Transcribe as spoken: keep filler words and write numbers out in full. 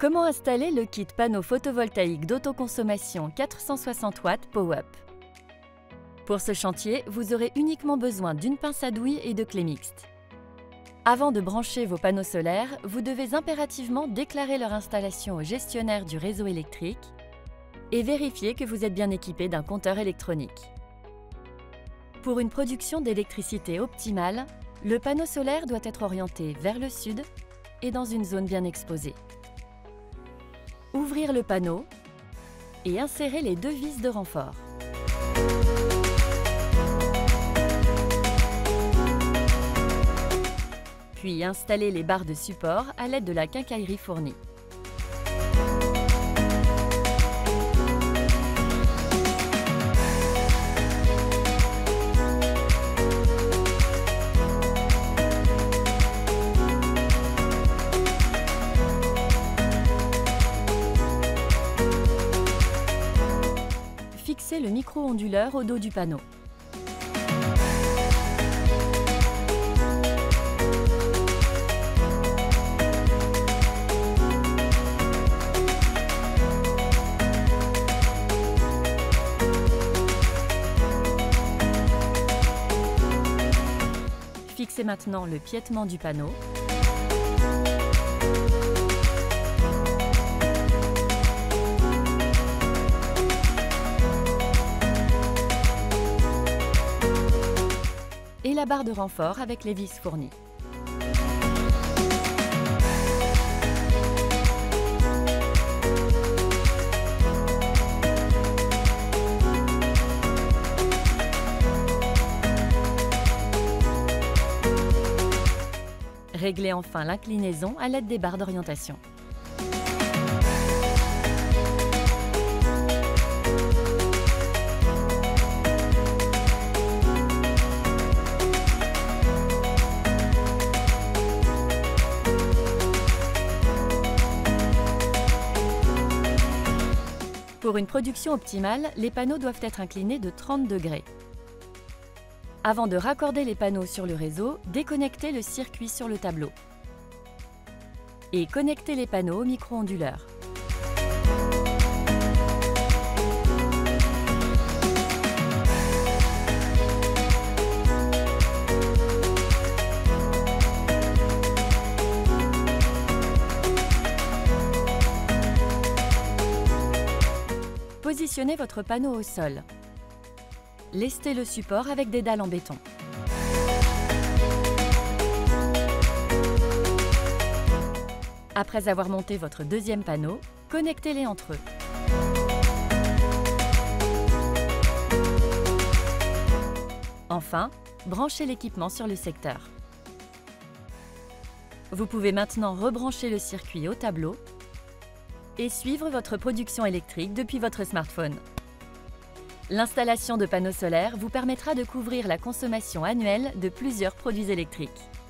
Comment installer le kit panneau photovoltaïque d'autoconsommation quatre cent soixante watts PowerUp? Pour ce chantier, vous aurez uniquement besoin d'une pince à douille et de clés mixtes. Avant de brancher vos panneaux solaires, vous devez impérativement déclarer leur installation au gestionnaire du réseau électrique et vérifier que vous êtes bien équipé d'un compteur électronique. Pour une production d'électricité optimale, le panneau solaire doit être orienté vers le sud et dans une zone bien exposée. Ouvrir le panneau et insérer les deux vis de renfort. Puis installer les barres de support à l'aide de la quincaillerie fournie. Fixez le micro-onduleur au dos du panneau. Fixez maintenant le piétement du panneau. Et la barre de renfort avec les vis fournies. Réglez enfin l'inclinaison à l'aide des barres d'orientation. Pour une production optimale, les panneaux doivent être inclinés de trente degrés. Avant de raccorder les panneaux sur le réseau, déconnectez le circuit sur le tableau. Et connectez les panneaux au micro-onduleur. Positionnez votre panneau au sol. Lestez le support avec des dalles en béton. Après avoir monté votre deuxième panneau, connectez-les entre eux. Enfin, branchez l'équipement sur le secteur. Vous pouvez maintenant rebrancher le circuit au tableau et suivre votre production électrique depuis votre smartphone. L'installation de panneaux solaires vous permettra de couvrir la consommation annuelle de plusieurs produits électriques.